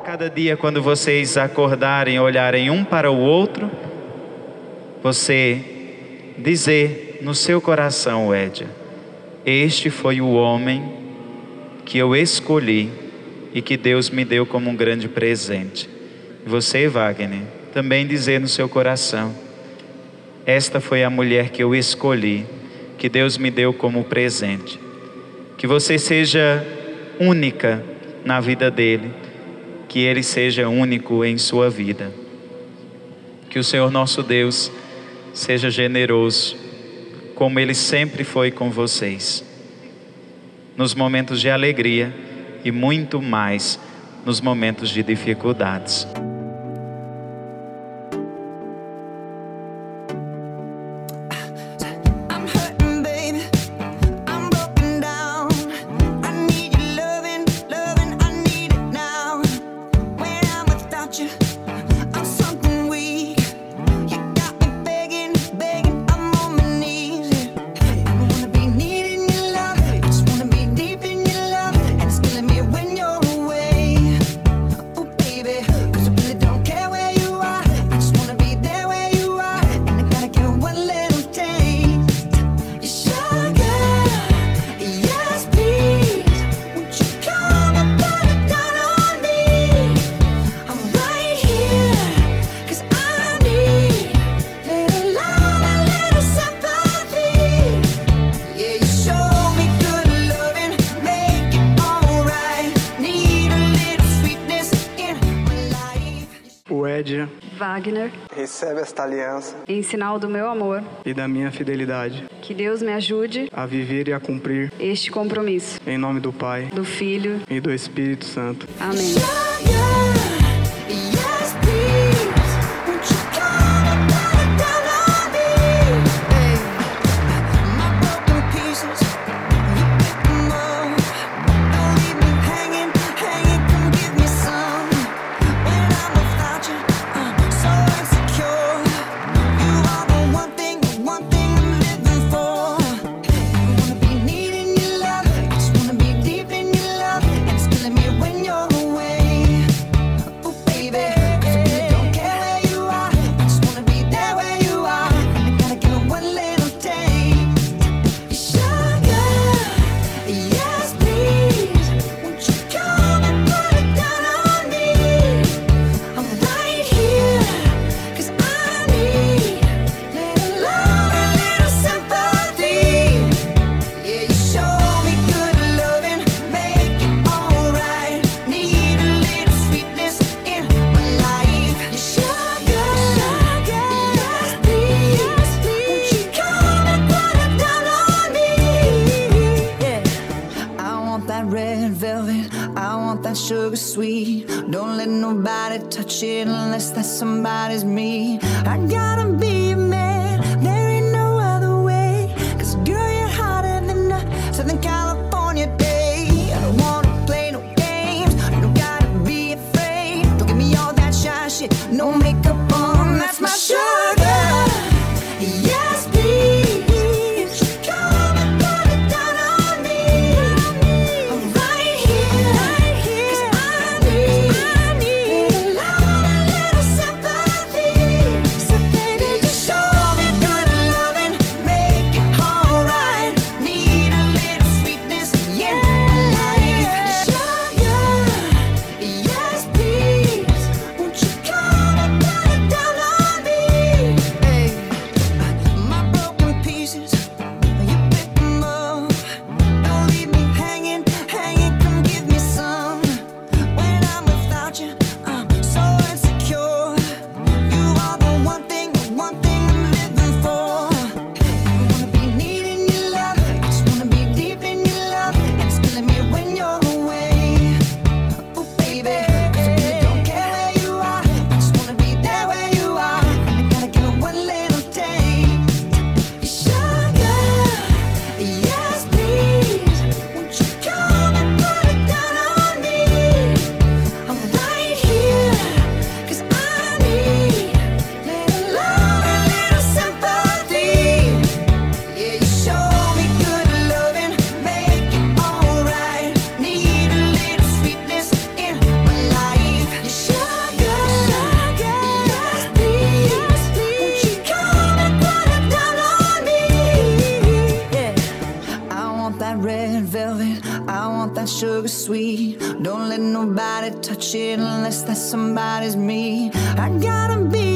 cada dia, quando vocês acordarem, olharem um para o outro, você dizer no seu coração, Édia: este foi o homem que eu escolhi e que Deus me deu como um grande presente. E você, Wagner, também dizer no seu coração: esta foi a mulher que eu escolhi, que Deus me deu como presente. Que você seja única na vida dele, que ele seja único em sua vida. Que o Senhor nosso Deus seja generoso, como ele sempre foi com vocês, nos momentos de alegria e muito mais nos momentos de dificuldades. Wagner, recebe esta aliança em sinal do meu amor e da minha fidelidade. Que Deus me ajude a viver e a cumprir este compromisso. Em nome do Pai, do Filho e do Espírito Santo. Amém. Sugar sweet, don't let nobody touch it unless that somebody's me. I gotta be a man, there ain't no other way. Cause girl, you're hotter than a Southern California day. I don't wanna play no games, you don't gotta be afraid. Don't give me all that shy shit, no makeup on, that's my sugar. Yes, please. Just nobody touch it unless that somebody's me. I gotta be